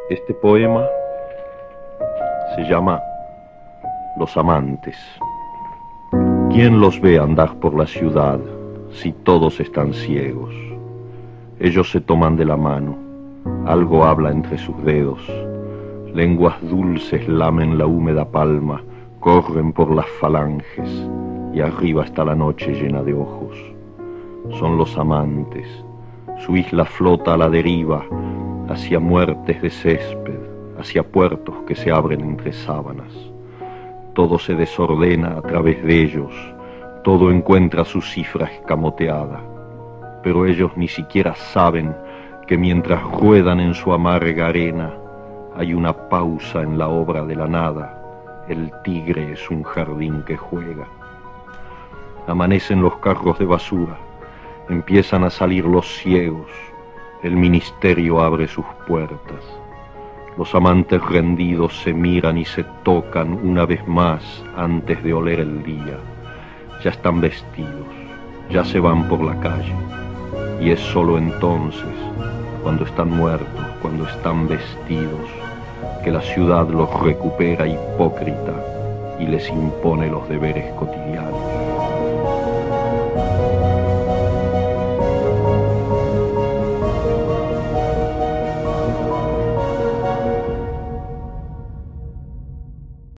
Este poema se llama Los amantes. ¿Quién los ve andar por la ciudad si todos están ciegos? Ellos se toman de la mano, algo habla entre sus dedos, lenguas dulces lamen la húmeda palma, corren por las falanges y arriba está la noche llena de ojos. Son los amantes, su isla flota a la deriva, hacia muertes de césped, hacia puertos que se abren entre sábanas. Todo se desordena a través de ellos, todo encuentra su cifra escamoteada, pero ellos ni siquiera saben que mientras ruedan en su amarga arena, hay una pausa en la obra de la nada. El tigre es un jardín que juega. Amanecen los carros de basura, empiezan a salir los ciegos, el ministerio abre sus puertas. Los amantes rendidos se miran y se tocan una vez más antes de oler el día. Ya están vestidos, ya se van por la calle. Y es solo entonces, cuando están muertos, cuando están vestidos, que la ciudad los recupera hipócrita y les impone los deberes cotidianos.